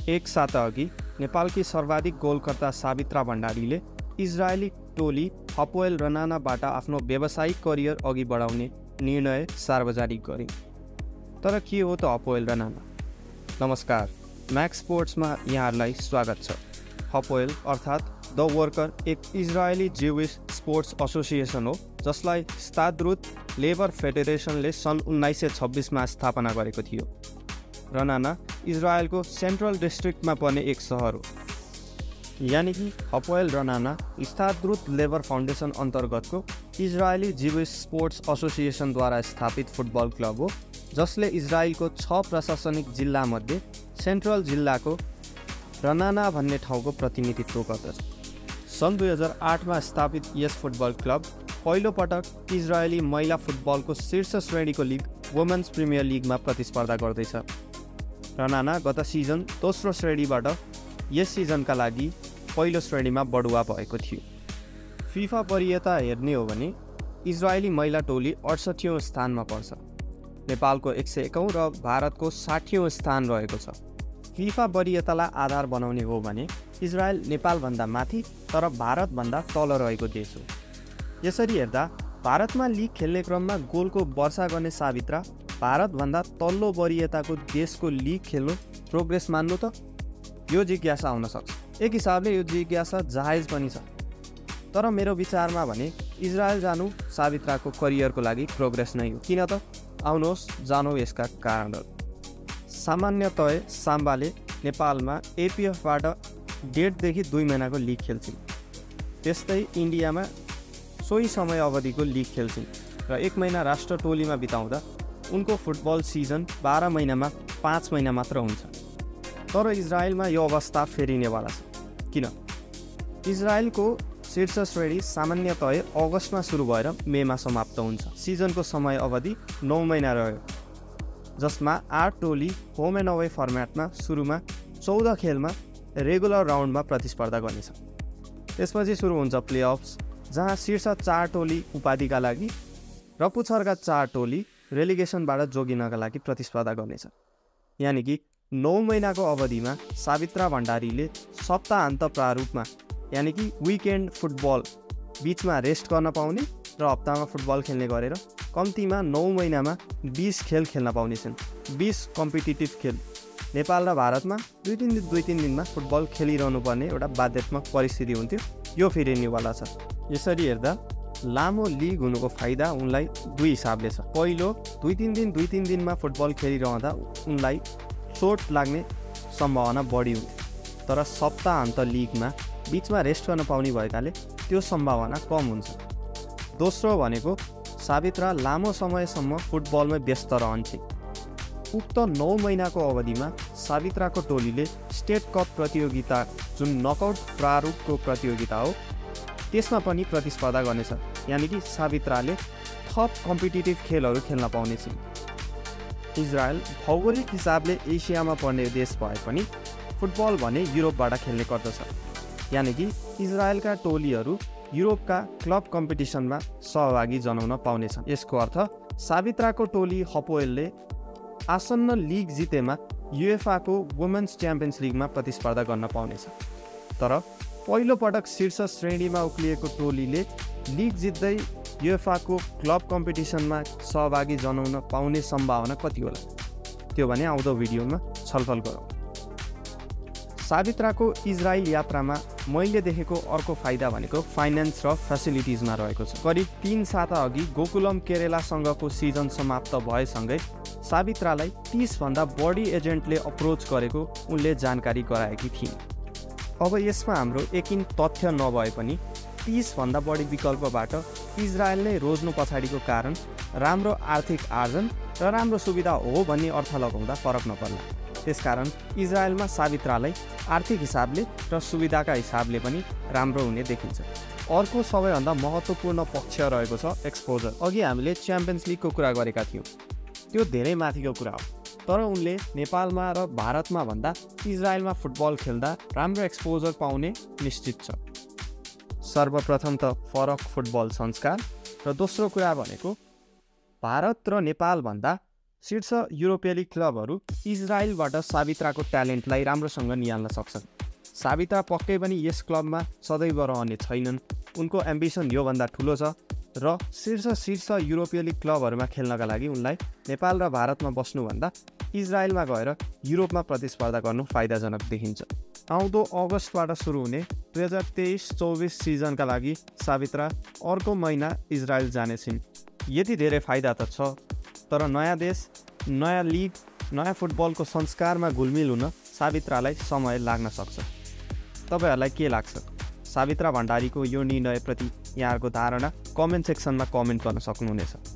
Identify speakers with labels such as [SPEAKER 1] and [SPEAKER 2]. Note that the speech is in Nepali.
[SPEAKER 1] एक साता अघि नेपालकी सर्वाधिक गोलकर्ता सावित्रा भण्डारीले इजरायली टोली हपोएल रनानाबाट आफ्नो व्यावसायिक करियर अघि बढाउने निर्णय सार्वजनिक गरे। तर के हो त हपोएल रनाना? नमस्कार, म्याक्स स्पोर्ट्समा यहाँहरूलाई स्वागत छ। हपोएल अर्थात् द वर्कर एक इजरायली ज्युइस स्पोर्ट्स एसोसिएसन हो जसलाई स्ताद्रुत लेबर फेडरेसनले सन् 1926मा स्थापना गरेको थियो। रनाना इजरायलको सेन्ट्रल डिस्ट्रिक्टमा पर्ने एक सहर हो। यानि कि हपोएल रनाना स्ताद्रुत लेबर फाउन्डेसन अन्तर्गतको इजरायली ज्युइस स्पोर्ट्स एसोसिएसनद्वारा स्थापित फुटबल क्लब हो जसले इजरायलको 6 प्रशासनिक जिल्लामध्ये सेन्ट्रल जिल्लाको रनाना भन्ने ठाउँको प्रतिनिधित्व गर्दछ। सन् 2008मा स्थापित यस फुटबल क्लब पहिलो पटक इजरायली महिला फुटबलको शीर्ष श्रेणीको लिग वुमेन्स प्रिमियर लिगमा प्रतिस्पर्धा गर्दैछ। रनाना गत सिजन दोस्रो श्रेणीबाट यस सिजनका लागि पहिलो श्रेणीमा बढुवा भएको थियो। फिफा वरियता हेर्ने हो भने इजरायली महिला टोली 68औं स्थानमा पर्छ। नेपालको 101औं र भारतको 60औं स्थान रहेको छ। फिफा वरियतालाई आधार बनाउने हो भने इजरायल नेपालभन्दा माथि तर भारतभन्दा तल रहेको देश हो। यसरी हेर्दा भारतमा लिग खेल्ने क्रममा गोलको वर्षा गर्ने सावित्रा भारतभन्दा तल्लो वरियताको देशको लिग खेल्नु प्रोग्रेस मान्नु त? यो जिज्ञासा आउन सक्छ। एक हिसाबले यो जिज्ञासा जायज पनि छ। तर मेरो विचारमा भने इजरायल जानु सावित्राको करियरको लागि प्रोग्रेस नै हो। किन त? आउनुहोस् जानु यसका कारणहरू। सामान्यतया साम्बाले नेपालमा एपिएफबाट 1.5 देखि 2 महिनाको लिग खेल्छिन्। त्यस्तै इन्डियामा सोही समय अवधिको लिग खेल्छिन् र 1 महिना राष्ट्र टोलीमा बिताउँदा उनको फुटबल सिजन 12 महिनामा 5 महिना मात्र हुन्छ। तर इजरायलमा यो अवस्था फेरिनेवाला छ। किन? इजरायलको शीर्ष श्रेणी सामान्यतया अगस्तमा सुरु भएर मेमा समाप्त हुन्छ। सिजनको समय अवधि 9 महिना रह्यो जसमा 8 टोली होम एन्ड अवे फर्मेटमा सुरुमा 14 खेलमा रेगुलर राउन्डमा प्रतिस्पर्धा गर्नेछ। त्यसपछि सुरु हुन्छ प्लेअफ्स जहाँ शीर्ष 4 टोली उपाधिका लागि र पुछरका 4 टोली रेलिगेसनबाट जोगिनका लागि प्रतिस्पर्धा गर्नेछ। यानि कि 9 महिनाको अवधिमा सावित्रा भण्डारीले सप्ताहन्त प्रारूपमा यानि कि विकेन्ड फुटबल बिचमा रेस्ट गर्न पाउने र हप्तामा फुटबल खेल्ने गरेर कम्तीमा 9 महिनामा 20 खेल खेल्न पाउनेछन्। 20 कम्पिटिटिभ खेल। नेपाल र भारतमा 2-3 दिनमा फुटबल खेलिरहनु पर्ने एउटा बाध्यात्मक परिस्थिति हुन्थ्यो। यो फेरिनेवाला छ। यसरी हेर्दा लामो लिग हुनुको फाइदा उनलाई 2 हिसाबले छ। पहिलो, 2-3 दिनमा फुटबल खेलिरहँदा उनलाई चोट लाग्ने सम्भावना बढी हुन्थ्यो। तर सप्ताहन्त लिगमा बिचमा रेस्ट गर्न पाउने भएकाले त्यो सम्भावना कम हुन्छ। दोस्रो भनेको सावित्रा लामो समयसम्म फुटबलमै व्यस्त रहन्छे। उक्त 9 महिनाको अवधिमा सावित्राको टोलीले स्टेट कप प्रतियोगिता जुन नकआउट प्रारूपको प्रतियोगिता हो त्यसमा पनि प्रतिस्पर्धा गर्नेछ। यानि कि सावित्राले थप कम्पिटिटिभ खेलहरू खेल्न पाउनेछन्। इजरायल भौगोलिक हिसाबले एसियामा पर्ने देश भए पनि फुटबल भने युरोपबाट खेल्ने गर्दछ। यानि कि इजरायलका टोलीहरू युरोपका क्लब कम्पिटिसनमा सहभागी जनाउन पाउनेछन्। यसको अर्थ सावित्राको टोली हपोएलले आसन्न लिग जितेमा युएफाको वुमेन्स च्याम्पियन्स लिगमा प्रतिस्पर्धा गर्न पाउनेछ। तर पहिलो पटक शीर्ष श्रेणीमा उक्लिएको टोलीले लिग जित्दै युएफाको क्लब कम्पिटिसनमा सहभागी जनाउन पाउने सम्भावना कति होला? त्यो भने आउँदो भिडियोमा छलफल गरौँ। सावित्राको इजरायल यात्रामा मैले देखेको अर्को फाइदा भनेको फाइनेन्स र फेसिलिटिजमा रहेको छ। करिब 3 साता अघि गोकुलम केरेलासँगको सिजन समाप्त भएसँगै सावित्रालाई 30 भन्दा बढी एजेन्टले अप्रोच गरेको उनले जानकारी गराएकी थिइन्। अब यसमा हाम्रो यकिन तथ्य नभए पनि 30 भन्दा बढी विकल्पबाट इजरायल नै रोज्नु पछाडिको कारण राम्रो आर्थिक आर्जन र राम्रो सुविधा हो भन्ने अर्थ लगाउँदा फरक नपर्ला। त्यसकारण इजरायलमा सावित्रालाई आर्थिक हिसाबले र सुविधाका हिसाबले पनि राम्रो हुने देखिन्छ। अर्को सबैभन्दा महत्त्वपूर्ण पक्ष रहेको छ एक्सपोजर। अघि हामीले च्याम्पियन्स लिगको कुरा गरेका थियौँ। त्यो धेरै माथिको कुरा हो। तर उनले नेपालमा र भारतमा भन्दा इजरायलमा फुटबल खेल्दा राम्रो एक्सपोजर पाउने निश्चित छ। सर्वप्रथम त फरक फुटबल संस्कार र दोस्रो कुरा भनेको भारत र नेपाल भन्दा शीर्ष युरोपेली क्लबहरू इजरायलबाट सावित्राको ट्यालेन्टलाई राम्रोसँग निहाल्न सक्छन्। सावित्रा पक्कै पनि यस क्लबमा सदैव रहने छैनन्। उनको एम्बिसन योभन्दा ठुलो छ र शीर्ष युरोपेली क्लबहरूमा खेल्नका लागि उनलाई नेपाल र भारतमा बस्नुभन्दा इजरायलमा गएर युरोपमा प्रतिस्पर्धा गर्नु फाइदाजनक देखिन्छ। आउँदो अगस्तबाट सुरु हुने 2023-24 सिजनका लागि सावित्रा अर्को महिना इजरायल जानेछिन्। यति धेरै फाइदा त छ, तर नयाँ देश, नयाँ लिग, नयाँ फुटबलको संस्कारमा घुलमिल हुन सावित्रालाई समय लाग्न सक्छ। तपाईहरूलाई के लाग्छ? सावित्रा भण्डारीको यो निर्णयप्रति यहाँहरूको धारणा कमेन्ट सेक्सनमा कमेन्ट गर्न सक्नुहुनेछ।